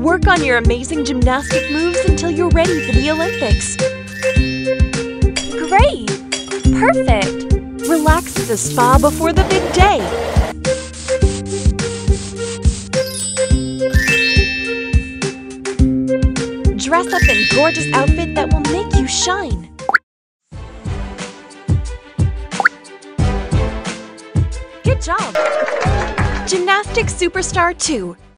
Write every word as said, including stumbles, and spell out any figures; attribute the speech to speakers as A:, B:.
A: Work on your amazing gymnastic moves until you're ready for the Olympics. Great! Perfect! Relax at the spa before the big day. Dress up in gorgeous outfit that will make you shine. Good job! Gymnastics Superstar two.